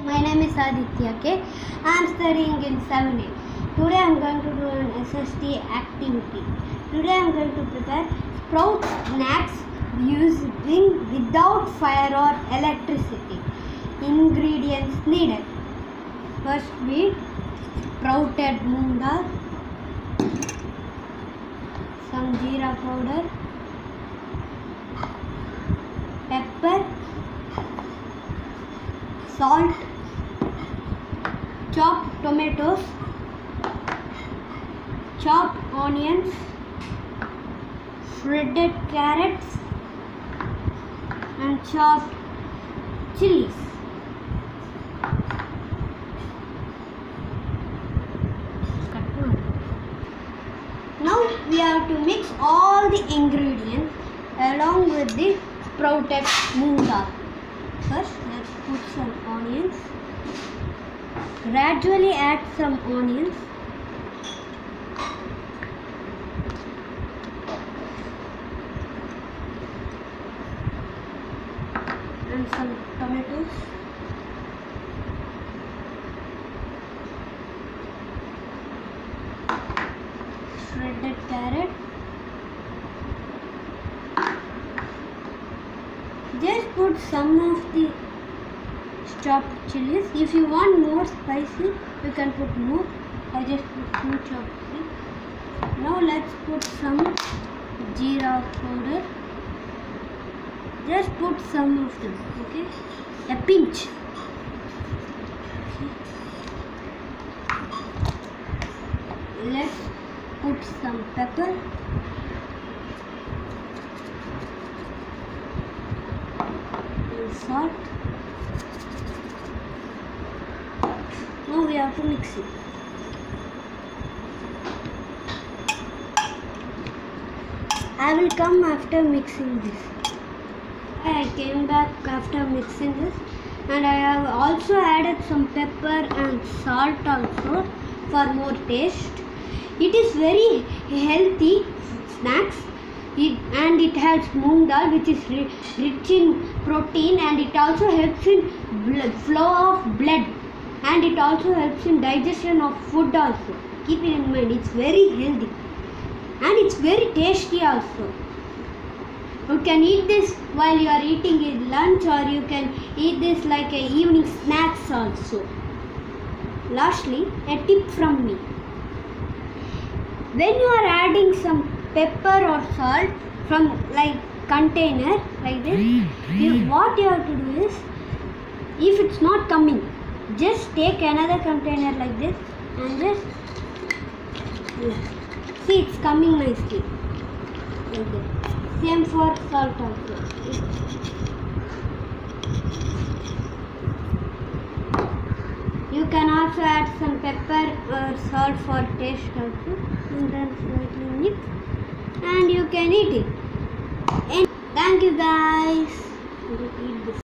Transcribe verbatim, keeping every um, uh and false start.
My name is Aditya K. I am studying in seven A. Today I am going to do an S S T activity. Today I am going to prepare sprout snacks using without fire or electricity. Ingredients needed. First wheat, sprouted moong dal, some jeera powder, pepper, salt, chopped tomatoes, chopped onions, shredded carrots, and chopped chilies. Now we have to mix all the ingredients along with the sprouted moong dal. First, let's put some onions. Gradually add some onions. And some tomatoes. Shredded carrot. Just put some of the chopped chilies. If you want more spicy, you can put more. I just put two chopped chilies. Now let's put some jeera powder. Just put some of them, okay? A pinch. Let's put some pepper. And salt. Now we have to mix it. I will come after mixing this. I came back after mixing this, and I have also added some pepper and salt also for more taste. It is very healthy snacks, it, and it has moong dal, which is ri rich in protein, and it also helps in blood, flow of blood, and it also helps in digestion of food also. Keep it in mind, it's very healthy and it's very tasty also. You can eat this while you are eating it lunch, or you can eat this like a evening snacks also. Lastly, a tip from me. When you are adding some pepper or salt from like container like this, you, what you have to do is, if it's not coming, just take another container like this and just see, it's coming nicely. Like this. Same for salt also. You can also add some pepper or salt for taste also, and then slightly mix, and you can eat it. And thank you guys. Eat this.